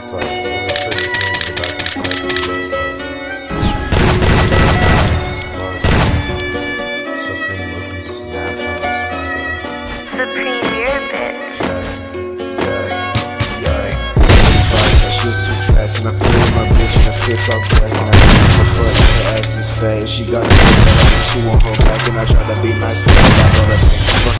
it's like, there's a certain thing about this type of beats that it's fuck. Supreme looking snap on this one, bro. Supreme, you're a bitch. That shit's too fast, and I put in my bitch and it fits all black, and I put my foot in her ass is fat. She got me, she won't hold back, and I try to be nice, but I got all that.